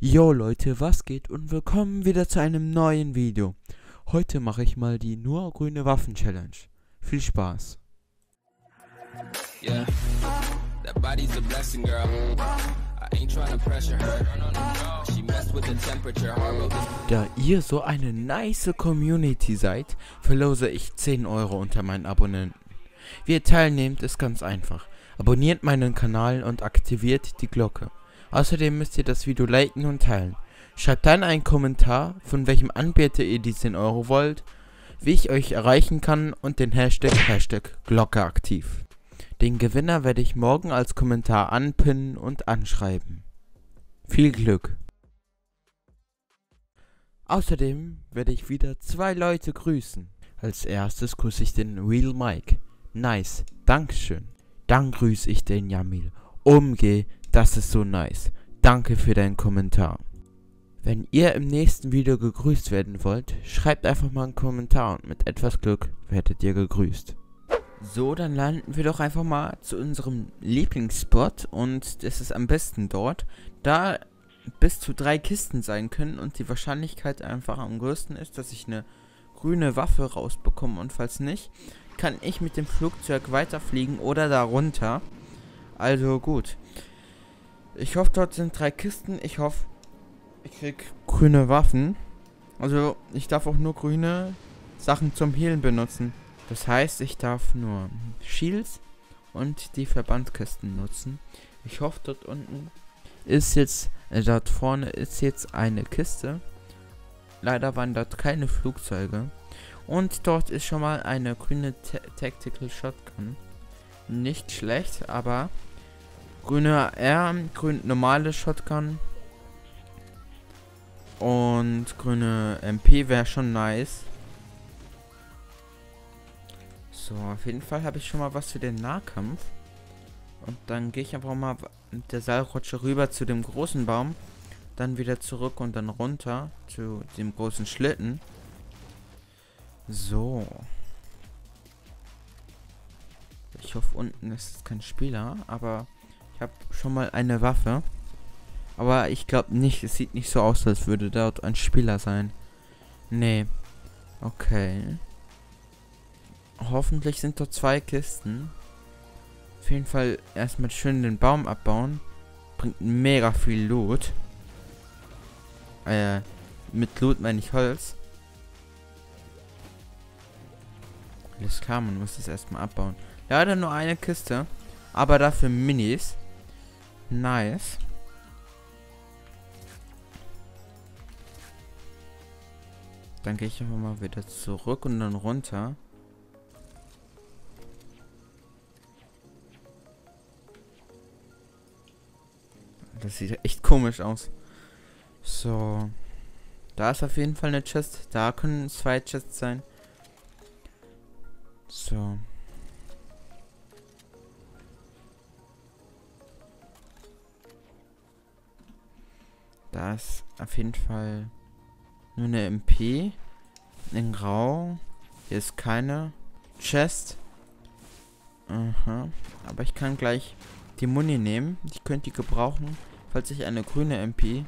Yo Leute, was geht und willkommen wieder zu einem neuen Video. Heute mache ich mal die nur grüne Waffen Challenge. Viel Spaß. Yeah, that body's a blessing, girl. I ain't trying to pressure her. She messed with the temperature. Da ihr so eine nice Community seid, verlose ich 10 Euro unter meinen Abonnenten. Wie ihr teilnehmt, ist ganz einfach. Abonniert meinen Kanal und aktiviert die Glocke. Außerdem müsst ihr das Video liken und teilen. Schreibt dann einen Kommentar, von welchem Anbieter ihr die 10 Euro wollt, wie ich euch erreichen kann und den Hashtag Glocke aktiv. Den Gewinner werde ich morgen als Kommentar anpinnen und anschreiben. Viel Glück! Außerdem werde ich wieder 2 Leute grüßen. Als erstes grüße ich den Real Mike. Nice, Dankeschön. Dann grüße ich den Jamil. Umgeh, das ist so nice. Danke für deinen Kommentar. Wenn ihr im nächsten Video gegrüßt werden wollt, schreibt einfach mal einen Kommentar und mit etwas Glück werdet ihr gegrüßt. So, dann landen wir doch einfach mal zu unserem Lieblingsspot und es ist am besten dort, da bis zu 3 Kisten sein können und die Wahrscheinlichkeit einfach am größten ist, dass ich eine grüne Waffe rausbekomme und falls nicht, kann ich mit dem Flugzeug weiterfliegen oder darunter. Also gut. Ich hoffe, dort sind 3 Kisten. Ich hoffe, ich krieg grüne Waffen. Also, ich darf auch nur grüne Sachen zum Healen benutzen. Das heißt, ich darf nur Shields und die Verbandkisten nutzen. Ich hoffe, dort unten ist jetzt, dort vorne ist jetzt eine Kiste. Leider waren dort keine Flugzeuge. Und dort ist schon mal eine grüne Tactical Shotgun. Nicht schlecht, aber grüne R, grün normale Shotgun und grüne MP wäre schon nice. So, auf jeden Fall habe ich schon mal was für den Nahkampf. Und dann gehe ich einfach mal mit der Seilrutsche rüber zu dem großen Baum. Dann wieder zurück und dann runter zu dem großen Schlitten. So. Ich hoffe, unten ist kein Spieler, aber ich habe schon mal eine Waffe. Aber ich glaube nicht, es sieht nicht so aus, als würde dort ein Spieler sein. Nee. Okay. Hoffentlich sind dort 2 Kisten. Auf jeden Fall erstmal schön den Baum abbauen. Bringt mega viel Loot. Mit Loot meine ich Holz. Alles klar, man muss das erstmal abbauen. Leider nur eine Kiste, aber dafür Minis. Nice. Dann gehe ich einfach mal wieder zurück und dann runter. Das sieht echt komisch aus. So. Da ist auf jeden Fall eine Chest. Da können 2 Chests sein. So. Da ist auf jeden Fall nur eine MP. In Grau. Hier ist keine Chest. Aha. Aber ich kann gleich die Muni nehmen. Ich könnte die gebrauchen, falls ich eine grüne MP.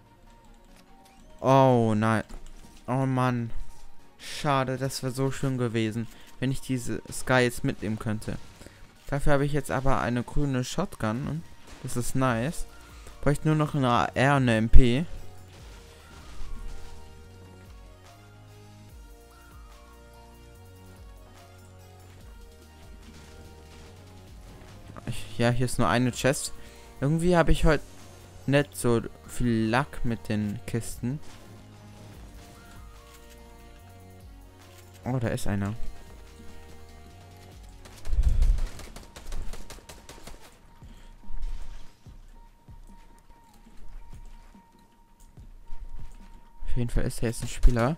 Oh nein. Oh Mann. Schade, das wäre so schön gewesen, wenn ich diese Sky jetzt mitnehmen könnte. Dafür habe ich jetzt aber eine grüne Shotgun. Das ist nice. Bräuchte nur noch eine AR und eine MP. Ja, hier ist nur eine Chest. Irgendwie habe ich heute nicht so viel Luck mit den Kisten. Oh, da ist einer. Auf jeden Fall ist er jetzt ein Spieler.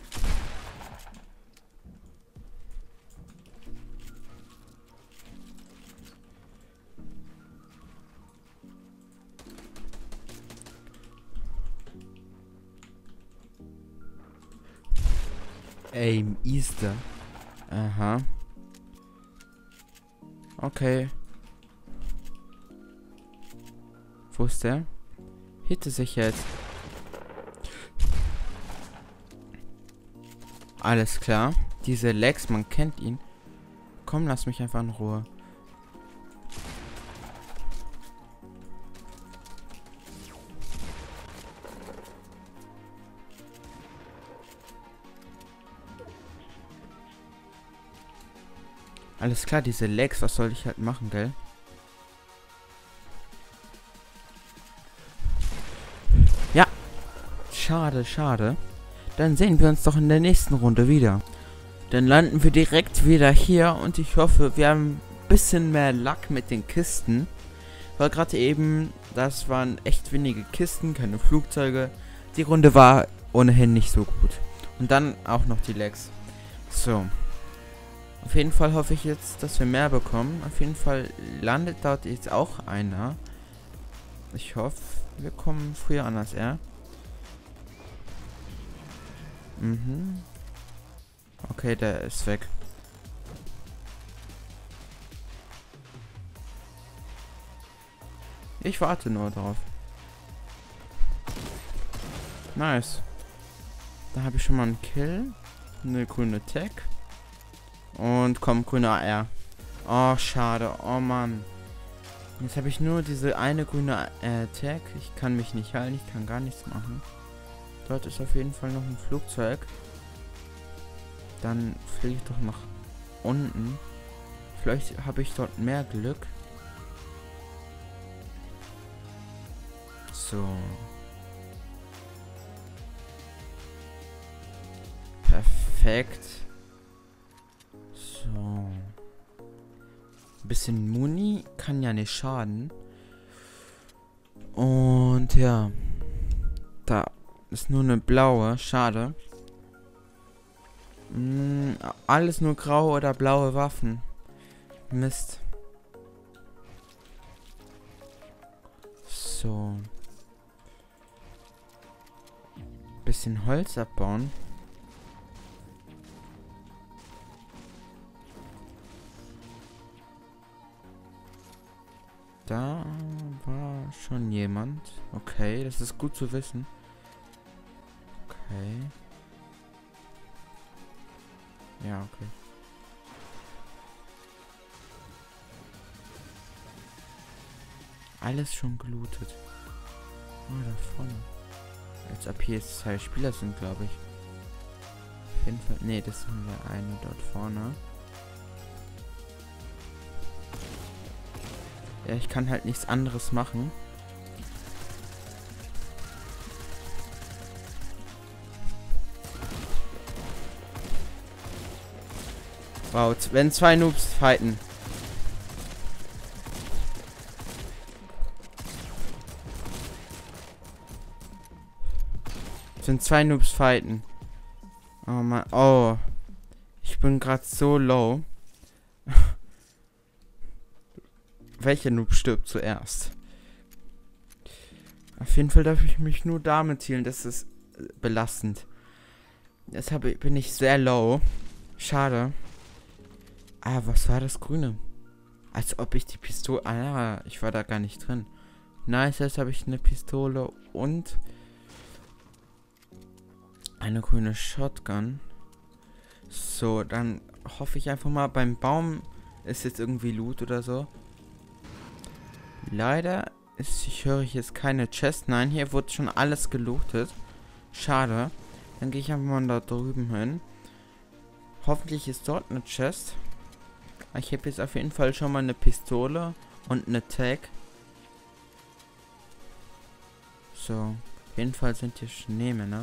Aim Easter. Aha. Okay. Wo ist der? hitte sich jetzt. Alles klar. Diese Lex, man kennt ihn. Komm, lass mich einfach in Ruhe. Alles klar, diese Legs, was soll ich halt machen, gell? Ja. Schade, schade. Dann sehen wir uns doch in der nächsten Runde wieder. Dann landen wir direkt wieder hier und ich hoffe, wir haben ein bisschen mehr Luck mit den Kisten. Weil gerade eben, das waren echt wenige Kisten, keine Flugzeuge. Die Runde war ohnehin nicht so gut. Und dann auch noch die Legs. So. Auf jeden Fall hoffe ich jetzt, dass wir mehr bekommen. Auf jeden Fall landet dort jetzt auch einer. Ich hoffe, wir kommen früher an als er. Mhm. Okay, der ist weg. Ich warte nur drauf. Nice. Da habe ich schon mal einen Kill. Eine grüne Tag. Und komm, grüne AR. Oh, schade. Oh, Mann. Jetzt habe ich nur diese eine grüne Tag. Ich kann mich nicht heilen. Ich kann gar nichts machen. Dort ist auf jeden Fall noch ein Flugzeug. Dann fliege ich doch nach unten. Vielleicht habe ich dort mehr Glück. So. Perfekt. So. Ein bisschen Muni kann ja nicht schaden. Und ja. Da ist nur eine blaue. Schade. Alles nur graue oder blaue Waffen. Mist. So. Bisschen Holz abbauen. Da war schon jemand. Okay, das ist gut zu wissen. Okay. Ja, okay. Alles schon gelootet. Oh, da vorne. Als ob hier jetzt 2 Spieler sind, glaube ich. Auf jeden Fall. Nee, das sind der eine dort vorne. Ja, ich kann halt nichts anderes machen. Wow, wenn 2 Noobs fighten. Wenn 2 Noobs fighten. Oh Mann. Oh. Ich bin gerade so low. Welcher Noob stirbt zuerst? Auf jeden Fall darf ich mich nur damit zielen. Das ist belastend. Deshalb bin ich sehr low. Schade. Ah, was war das Grüne? Als ob ich die Pistole... Ah, ich war da gar nicht drin. Nice, jetzt habe ich eine Pistole und eine grüne Shotgun. So, dann hoffe ich einfach mal, beim Baum ist jetzt irgendwie Loot oder so. Leider ich höre jetzt keine Chest. Nein, hier wurde schon alles gelootet. Schade. Dann gehe ich einfach mal da drüben hin. Hoffentlich ist dort eine Chest. Ich habe jetzt auf jeden Fall schon mal eine Pistole und eine Tag. So. Auf jeden Fall sind hier Schneemänner.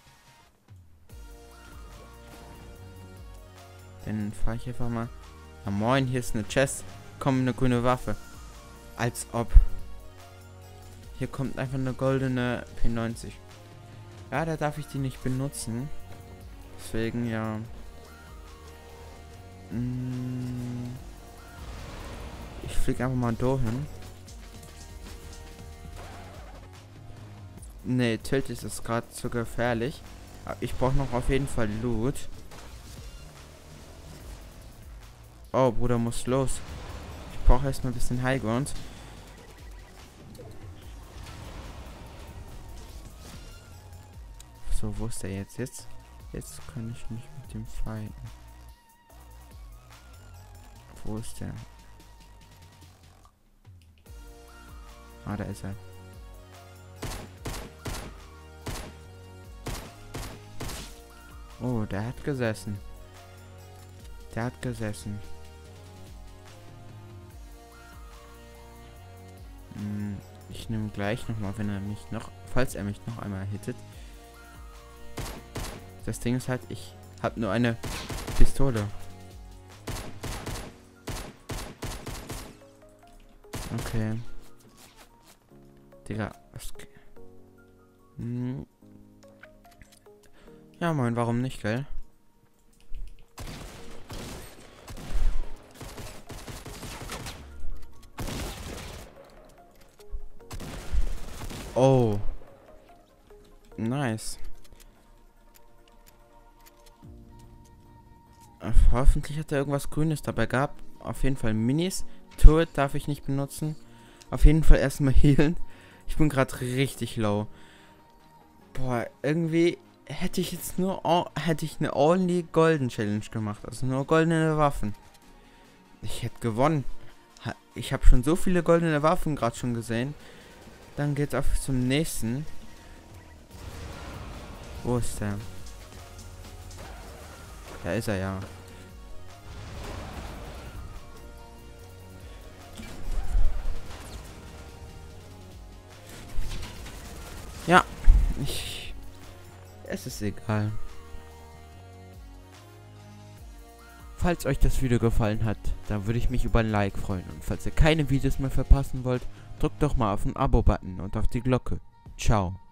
Dann fahre ich einfach mal. Na moin, hier ist eine Chest. Komm, eine grüne Waffe. Als ob. Hier kommt einfach eine goldene P90. Ja, da darf ich die nicht benutzen. Deswegen, ja. Ich fliege einfach mal dahin. Ne, Tilt ist es gerade zu gefährlich. Aber ich brauche noch auf jeden Fall Loot. Oh, Bruder, muss los. Ich brauche erstmal ein bisschen Highground. So, wo ist der jetzt? Jetzt kann ich nicht mit dem fighten. Wo ist der? Ah, da ist er. Oh, der hat gesessen. Der hat gesessen. Ich nehme gleich nochmal, wenn er mich noch, falls er mich noch einmal hittet. Das Ding ist halt, ich habe nur eine Pistole. Okay. Digga, was... Ja, moin, warum nicht, gell? Oh. Nice. Hoffentlich hat er irgendwas Grünes dabei gehabt. Auf jeden Fall Minis. Turret darf ich nicht benutzen. Auf jeden Fall erstmal healen. Ich bin gerade richtig low. Boah, irgendwie hätte ich jetzt hätte ich eine Only Golden Challenge gemacht. Also nur goldene Waffen. Ich hätte gewonnen. Ich habe schon so viele goldene Waffen gerade schon gesehen. Dann geht's auf zum nächsten. Wo ist der? Da ist er ja. Ja, es ist egal. Falls euch das Video gefallen hat, dann würde ich mich über ein Like freuen. Und falls ihr keine Videos mehr verpassen wollt, drückt doch mal auf den Abo-Button und auf die Glocke. Ciao.